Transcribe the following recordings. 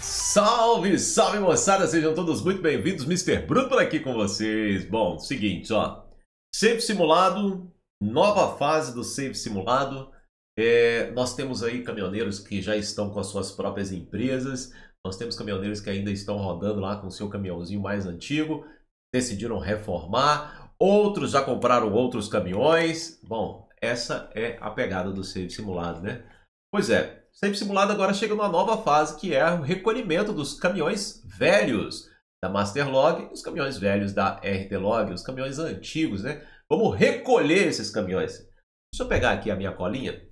Salve, salve moçada, sejam todos muito bem-vindos, Mr. Bruno por aqui com vocês. Bom, seguinte, ó, Save Simulado, nova fase do Save Simulado. Nós temos aí caminhoneiros que já estão com as suas próprias empresas, nós temos caminhoneiros que ainda estão rodando lá com o seu caminhãozinho mais antigo, decidiram reformar, outros já compraram outros caminhões. Bom, essa é a pegada do Save Simulado, né? Pois é. Save Simulado agora chega numa nova fase, que é o recolhimento dos caminhões velhos da Masterlog, os caminhões velhos da RTlog, os caminhões antigos, né? Vamos recolher esses caminhões. Deixa eu pegar aqui a minha colinha.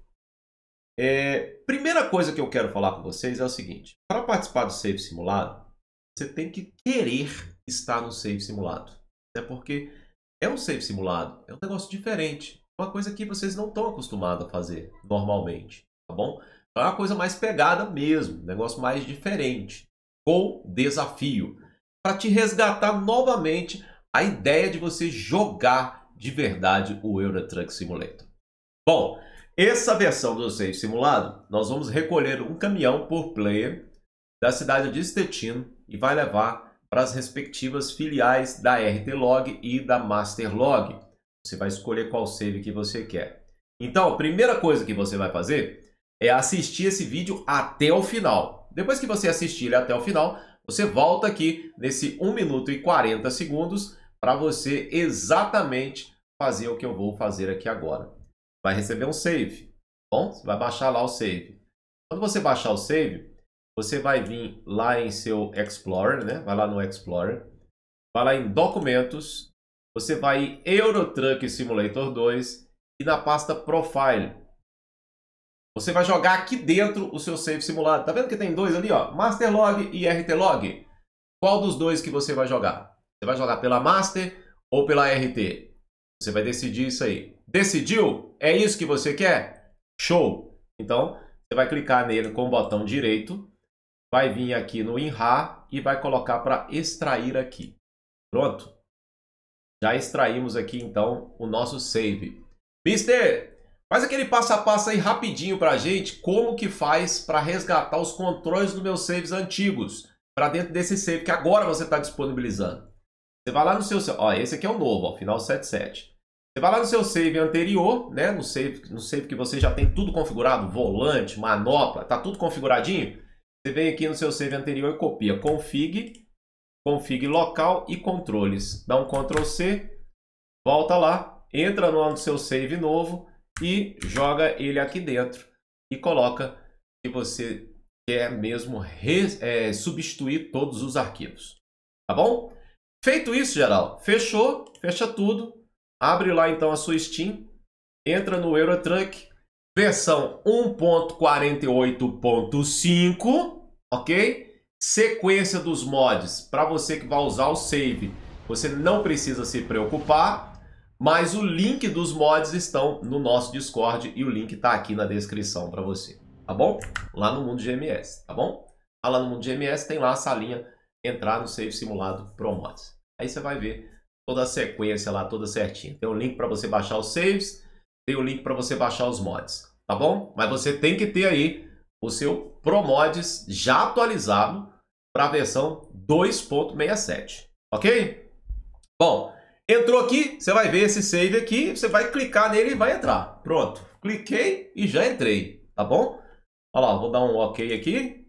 Primeira coisa que eu quero falar com vocês é o seguinte. Para participar do Save Simulado, você tem que querer estar no Save Simulado. Né? Porque é um Save Simulado, é um negócio diferente. Uma coisa que vocês não estão acostumados a fazer normalmente, tá bom? É uma coisa mais pegada mesmo, um negócio mais diferente, com desafio, para te resgatar novamente a ideia de você jogar de verdade o Euro Truck Simulator. Bom, essa versão do Save Simulado, nós vamos recolher um caminhão por player da cidade de Stettin e vai levar para as respectivas filiais da RTlog e da Masterlog. Você vai escolher qual save que você quer. Então, a primeira coisa que você vai fazer é assistir esse vídeo até o final. Depois que você assistir ele até o final, você volta aqui nesse 1 minuto e 40 segundos para você exatamente fazer o que eu vou fazer aqui agora. Vai receber um save, bom? Você vai baixar lá o save. Quando você baixar o save, você vai vir lá em seu Explorer, né? Vai lá no Explorer, vai lá em Documentos, você vai em Euro Truck Simulator 2 e na pasta Profile. Você vai jogar aqui dentro o seu Save Simulado. Tá vendo que tem dois ali, ó? Masterlog e RTlog. Qual dos dois que você vai jogar? Você vai jogar pela Master ou pela RT? Você vai decidir isso aí. Decidiu? É isso que você quer? Show! Então, você vai clicar nele com o botão direito, vai vir aqui no INRAR e vai colocar para extrair aqui. Pronto? Já extraímos aqui, então, o nosso save. Mister, faz aquele passo a passo aí rapidinho pra gente, como que faz para resgatar os controles dos meus saves antigos para dentro desse save que agora você está disponibilizando. Você vai lá no seu... Ó, esse aqui é o novo, ó, final 77. Você vai lá no seu save anterior, né, no save que você já tem tudo configurado, volante, manopla, tá tudo configuradinho. Você vem aqui no seu save anterior e copia config local e controles. Dá um Ctrl C, volta lá, entra no seu save novo e joga ele aqui dentro e coloca que você quer mesmo substituir todos os arquivos, tá bom? Feito isso, geral, fechou, fecha tudo, abre lá então a sua Steam, entra no Euro Truck, versão 1.48.5, ok? Sequência dos mods, para você que vai usar o save, você não precisa se preocupar. Mas o link dos mods estão no nosso Discord e o link está aqui na descrição para você, tá bom? Lá no Mundo GMS, tá bom? Lá no Mundo GMS tem lá a salinha entrar no Save Simulado Pro Mods. Aí você vai ver toda a sequência lá, toda certinha. Tem o link para você baixar os saves, tem o link para você baixar os mods, tá bom? Mas você tem que ter aí o seu Pro Mods já atualizado para a versão 2.67, ok? Bom, entrou aqui, você vai ver esse save aqui, você vai clicar nele e vai entrar. Pronto, cliquei e já entrei, tá bom? Olha lá, vou dar um OK aqui.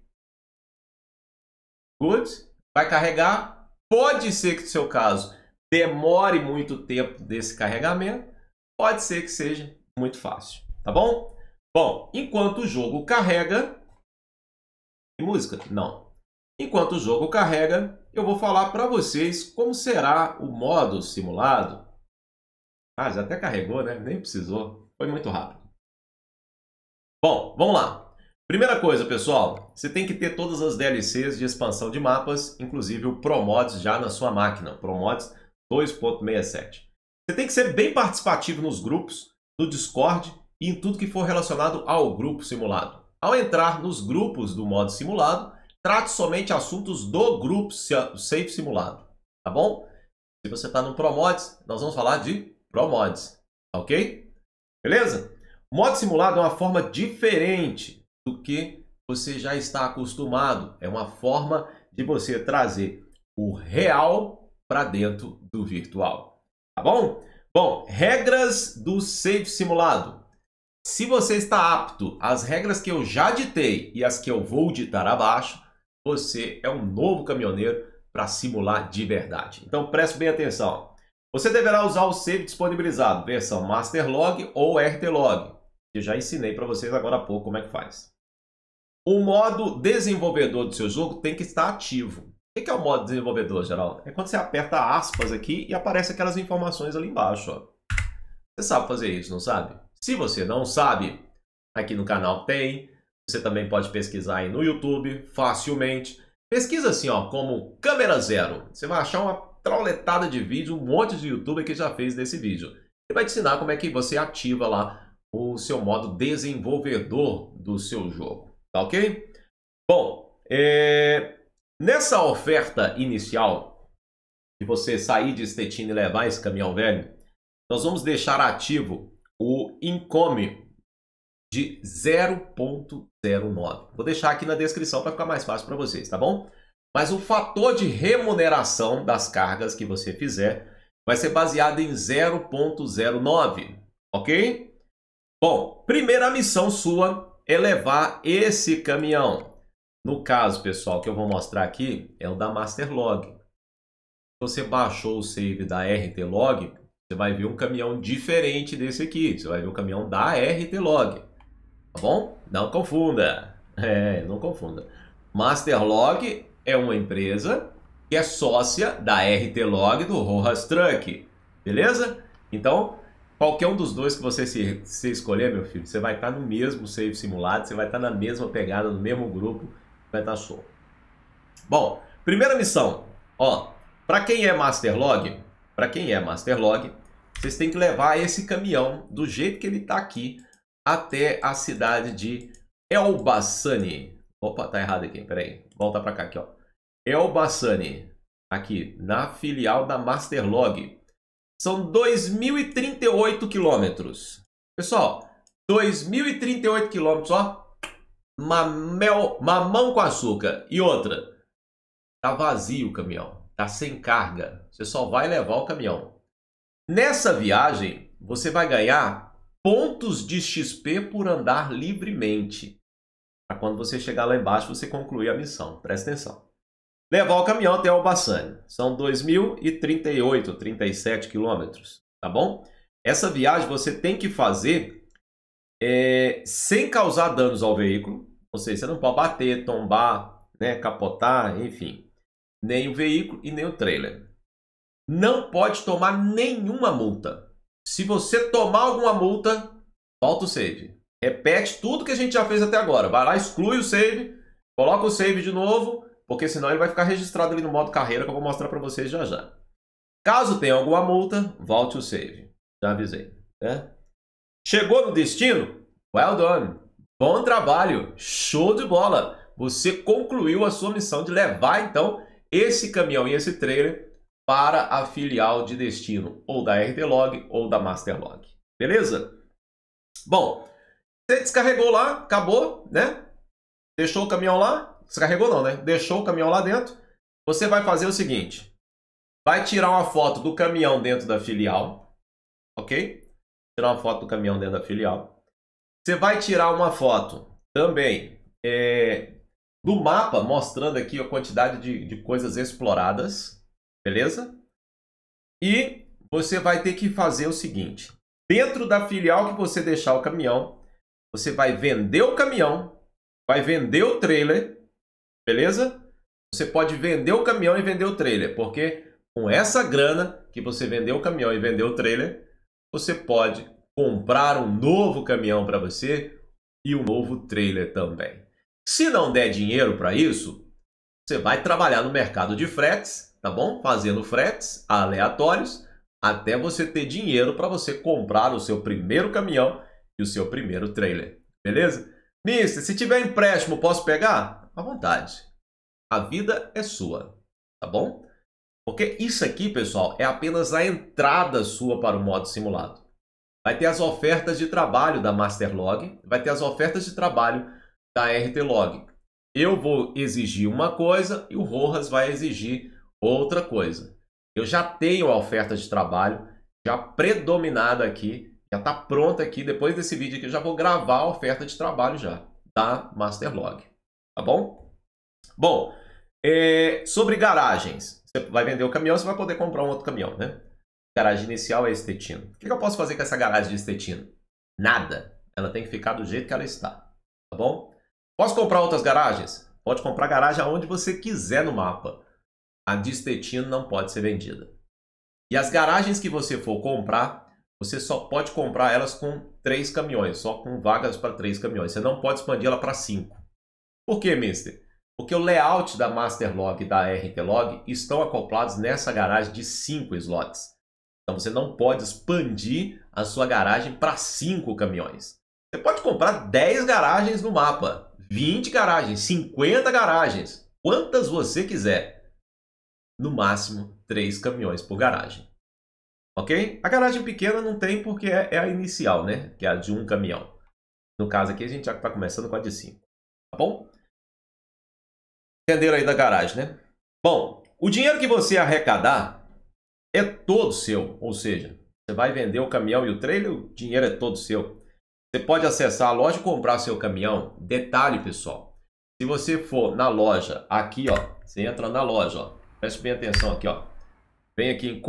Good. Vai carregar. Pode ser que no seu caso demore muito tempo desse carregamento. Pode ser que seja muito fácil, tá bom? Bom, enquanto o jogo carrega... Tem música? Não. Enquanto o jogo carrega, eu vou falar para vocês como será o modo simulado. Ah, já até carregou, né? Nem precisou. Foi muito rápido. Bom, vamos lá. Primeira coisa, pessoal. Você tem que ter todas as DLCs de expansão de mapas, inclusive o ProMods já na sua máquina. ProMods 2.67. Você tem que ser bem participativo nos grupos, no Discord e em tudo que for relacionado ao grupo simulado. Ao entrar nos grupos do modo simulado, trate somente assuntos do grupo Save Simulado, tá bom? Se você está no ProMods, nós vamos falar de ProMods, ok? Beleza? O modo simulado é uma forma diferente do que você já está acostumado. É uma forma de você trazer o real para dentro do virtual. Tá bom? Bom, regras do Save Simulado. Se você está apto às regras que eu já ditei e as que eu vou ditar abaixo, você é um novo caminhoneiro para simular de verdade. Então preste bem atenção. Você deverá usar o save disponibilizado, versão Master Log ou RT Log. Eu já ensinei para vocês agora há pouco como é que faz. O modo desenvolvedor do seu jogo tem que estar ativo. O que é o modo desenvolvedor, Geraldo? É quando você aperta aspas aqui e aparece aquelas informações ali embaixo. Ó. Você sabe fazer isso, não sabe? Se você não sabe, aqui no canal tem. Você também pode pesquisar aí no YouTube facilmente. Pesquisa assim, ó, como câmera zero. Você vai achar uma trauletada de vídeo, um monte de youtuber que já fez desse vídeo. Ele vai te ensinar como é que você ativa lá o seu modo desenvolvedor do seu jogo. Tá ok? Bom, nessa oferta inicial, de você sair de Stettin e levar esse caminhão velho, nós vamos deixar ativo o Income de 0.09. Vou deixar aqui na descrição para ficar mais fácil para vocês, tá bom? Mas o fator de remuneração das cargas que você fizer vai ser baseado em 0.09, ok? Bom, primeira missão sua é levar esse caminhão. No caso, pessoal, que eu vou mostrar aqui é o da Master Log. Se você baixou o save da RT Log, você vai ver um caminhão diferente desse aqui. Você vai ver o caminhão da RT Log. Tá bom? Não confunda. Não confunda. Master Log é uma empresa que é sócia da RT Log do Rojas Truck. Beleza? Então, qualquer um dos dois que você se escolher, meu filho, você vai estar no mesmo save simulado, você vai estar na mesma pegada, no mesmo grupo, vai estar show. Bom, primeira missão. Ó, para quem é Master Log, vocês têm que levar esse caminhão do jeito que ele está aqui até a cidade de Elbassani. Opa, tá errado aqui, peraí. Volta para cá aqui, ó. Elbassani, aqui na filial da Master Log. São 2.038 quilômetros. Pessoal, 2.038 quilômetros, ó. Mamão com açúcar. E outra, tá vazio o caminhão, tá sem carga. Você só vai levar o caminhão. Nessa viagem, você vai ganhar pontos de XP por andar livremente. Para quando você chegar lá embaixo, você concluir a missão. Presta atenção. Levar o caminhão até Elbassani. São 2.038, 37 quilômetros. Tá bom? Essa viagem você tem que fazer sem causar danos ao veículo. Ou seja, você não pode bater, tombar, né, capotar, enfim. Nem o veículo e nem o trailer. Não pode tomar nenhuma multa. Se você tomar alguma multa, volta o save. Repete tudo que a gente já fez até agora. Vai lá, exclui o save, coloca o save de novo, porque senão ele vai ficar registrado ali no modo carreira que eu vou mostrar para vocês já já. Caso tenha alguma multa, volte o save. Já avisei. Né? Chegou no destino? Well done. Bom trabalho. Show de bola. Você concluiu a sua missão de levar, então, esse caminhão e esse trailer para a filial de destino, ou da RT Log ou da Master Log. Beleza? Bom, você descarregou lá, acabou, né? Deixou o caminhão lá. Descarregou não, né? Deixou o caminhão lá dentro. Você vai fazer o seguinte. Vai tirar uma foto do caminhão dentro da filial. Ok? Tirar uma foto do caminhão dentro da filial. Você vai tirar uma foto também do mapa, mostrando aqui a quantidade de coisas exploradas. Beleza? E você vai ter que fazer o seguinte. Dentro da filial que você deixar o caminhão, você vai vender o caminhão, vai vender o trailer, beleza? Você pode vender o caminhão e vender o trailer, porque com essa grana que você vendeu o caminhão e vendeu o trailer, você pode comprar um novo caminhão para você e um novo trailer também. Se não der dinheiro para isso, você vai trabalhar no mercado de fretes, tá bom? Fazendo fretes aleatórios, até você ter dinheiro para você comprar o seu primeiro caminhão e o seu primeiro trailer, beleza? Mister, se tiver empréstimo, posso pegar? À vontade. A vida é sua, tá bom? Porque isso aqui, pessoal, é apenas a entrada sua para o modo simulado. Vai ter as ofertas de trabalho da Master Log, vai ter as ofertas de trabalho da RT-Log. Eu vou exigir uma coisa e o Rojas vai exigir outra coisa. Eu já tenho a oferta de trabalho já predominada aqui, já está pronta aqui. Depois desse vídeo aqui eu já vou gravar a oferta de trabalho já da Masterlog, tá bom? Bom, sobre garagens. Você vai vender o caminhão, você vai poder comprar um outro caminhão, né? Garagem inicial é estetino. O que eu posso fazer com essa garagem de estetino? Nada. Ela tem que ficar do jeito que ela está, tá bom? Posso comprar outras garagens? Pode comprar garagem aonde você quiser no mapa. A de estetino não pode ser vendida. E as garagens que você for comprar, você só pode comprar elas com 3 caminhões, só com vagas para 3 caminhões. Você não pode expandir ela para 5. Por quê, mister? Porque o layout da Masterlog e da RT-Log estão acoplados nessa garagem de 5 slots. Então você não pode expandir a sua garagem para 5 caminhões. Você pode comprar 10 garagens no mapa, 20 garagens, 50 garagens, quantas você quiser. No máximo 3 caminhões por garagem. Ok? A garagem pequena não tem porque é a inicial, né? Que é a de 1 caminhão. No caso aqui a gente já está começando com a de 5. Tá bom? Entenderam aí da garagem, né? Bom, o dinheiro que você arrecadar é todo seu. Ou seja, você vai vender o caminhão e o trailer, o dinheiro é todo seu. Você pode acessar a loja e comprar seu caminhão. Detalhe, pessoal. Se você for na loja, aqui, ó. Você entra na loja, ó. Preste bem atenção aqui, ó. Vem aqui em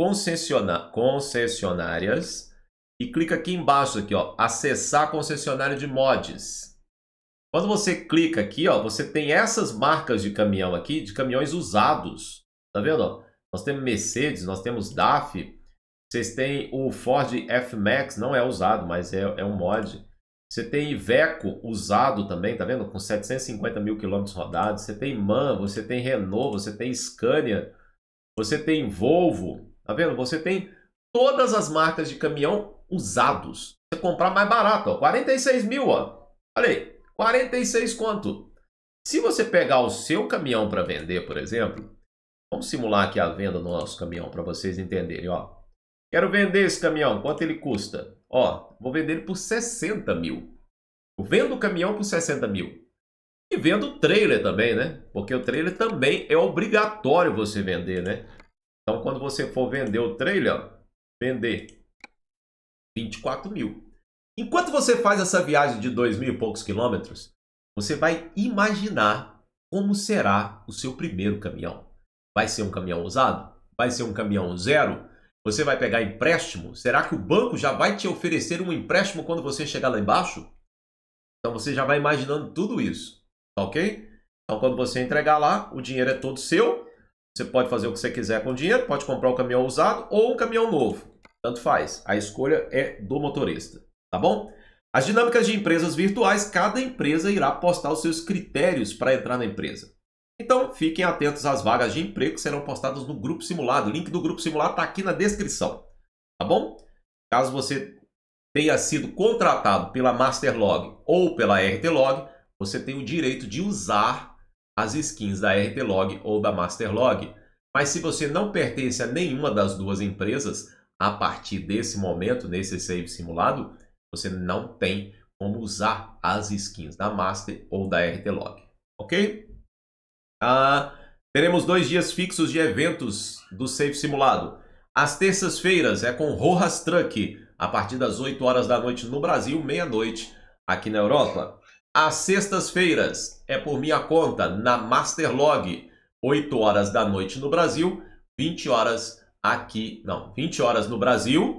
concessionárias e clica aqui embaixo, aqui, ó. Acessar concessionária de mods. Quando você clica aqui, ó, você tem essas marcas de caminhão aqui, de caminhões usados. Tá vendo? Ó? Nós temos Mercedes, nós temos DAF. Vocês têm o Ford F-Max, não é usado, mas é um mod. Você tem Iveco usado também, tá vendo? Com 750 mil quilômetros rodados. Você tem MAN, você tem Renault, você tem Scania, você tem Volvo. Tá vendo? Você tem todas as marcas de caminhão usados. Você comprar mais barato, ó, 46 mil, ó. Olha aí. 46 quanto? Se você pegar o seu caminhão para vender, por exemplo, vamos simular aqui a venda do nosso caminhão para vocês entenderem, ó. Quero vender esse caminhão, quanto ele custa? Ó, vou vender ele por 60 mil. Eu vendo o caminhão por 60 mil. E vendo o trailer também, né? Porque o trailer também é obrigatório você vender, né? Então, quando você for vender o trailer, ó, vender 24 mil. Enquanto você faz essa viagem de 2.000 e poucos quilômetros, você vai imaginar como será o seu primeiro caminhão. Vai ser um caminhão usado? Vai ser um caminhão zero? Você vai pegar empréstimo? Será que o banco já vai te oferecer um empréstimo quando você chegar lá embaixo? Então você já vai imaginando tudo isso, ok? Então quando você entregar lá, o dinheiro é todo seu. Você pode fazer o que você quiser com o dinheiro, pode comprar um caminhão usado ou um caminhão novo. Tanto faz, a escolha é do motorista. Tá bom? As dinâmicas de empresas virtuais, cada empresa irá postar os seus critérios para entrar na empresa. Então, fiquem atentos às vagas de emprego que serão postadas no Grupo Simulado. O link do Grupo Simulado está aqui na descrição. Tá bom? Caso você tenha sido contratado pela Masterlog ou pela RT-Log, você tem o direito de usar as skins da RT-Log ou da Masterlog. Mas se você não pertence a nenhuma das duas empresas, a partir desse momento, nesse save simulado, você não tem como usar as skins da Master ou da RT-Log, ok? Teremos 2 dias fixos de eventos do Save Simulado. Às terças-feiras é com Rojas Truck, a partir das 8 horas da noite no Brasil, meia-noite aqui na Europa. Às sextas-feiras é por minha conta na Masterlog, 8 horas da noite no Brasil, 20 horas aqui, não, 20 horas no Brasil.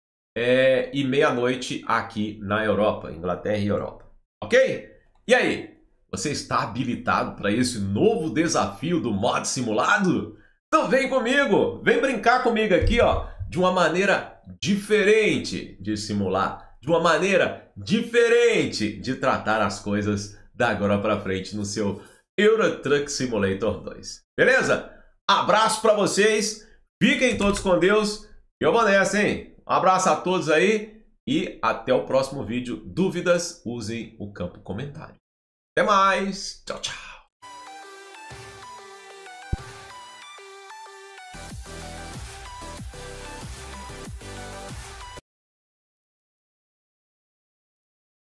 E meia-noite aqui na Europa, Inglaterra e Europa. Ok? E aí? Você está habilitado para esse novo desafio do Mod Simulado? Então vem comigo! Vem brincar comigo aqui, ó, de uma maneira diferente de simular, de uma maneira diferente de tratar as coisas da agora para frente no seu Euro Truck Simulator 2. Beleza? Abraço para vocês, fiquem todos com Deus e eu vou nessa, hein? Um abraço a todos aí e até o próximo vídeo. Dúvidas, usem o campo comentário. Até mais. Tchau, tchau.